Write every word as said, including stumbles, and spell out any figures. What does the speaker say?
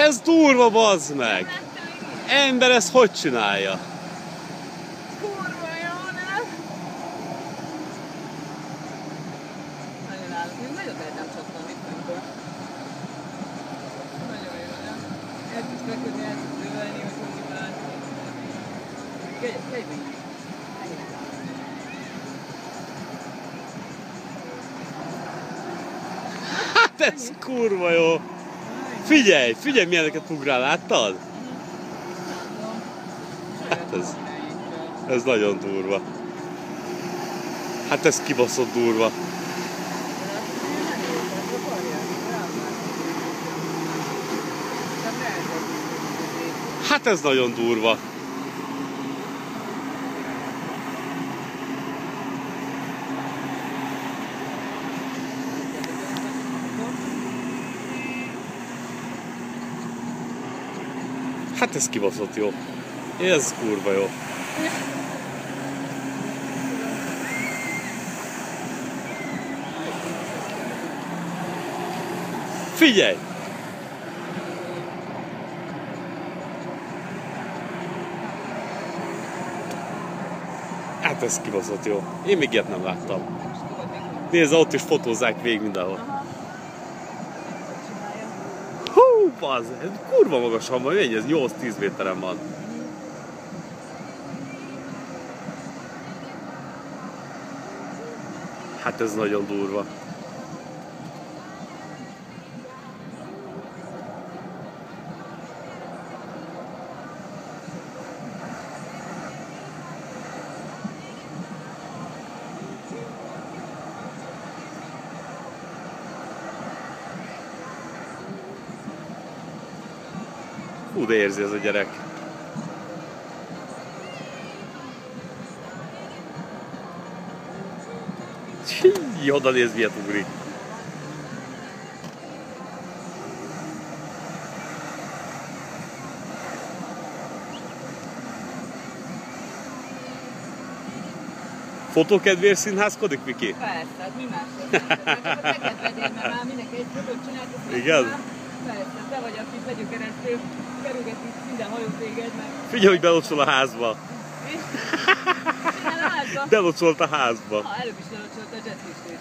Ez durva, bazd meg! Ember ezt hogy csinálja? Kurva jó, nem? Nagyon állok, még nagyon lehetnem csattam itt önkor. Nagyon jó, nem? El tudsz feküdni, el tudsz dőlni, hogy hogy bánni. Kelj be így. Hát ez kurva jó! Figyelj, figyelj milyeneket ugrál, láttad? Hát ez, ez nagyon durva. Hát ez kibaszott durva. Hát ez nagyon durva. Hát ez kibaszott jó. Ez kurva jó. Figyelj! Hát ez kibaszott jó. Én még ilyet nem láttam. Nézd, ott is fotózzák végig mindenhol. Hú, bazd, ez kurva magasan van, ez nyolc-tíz méteren van. Hát ez nagyon durva. Hú, de érzi ez a gyerek. Hí, oda nézd, miért ugrik. Fotókedvéért színházkodik, Viki? Persze, hát mi másért? Hát csak a te kedvedért, mert már mindenki egy fotót csinált. Igen? Persze, te vagy, aki begyökeresztő, kerülgeti minden hajó téged, meg... Figyelj, hogy belocsol a házba. Minden a házba? Belocsolt a házba. Ha, előbb is lelocsolt a jetliftét.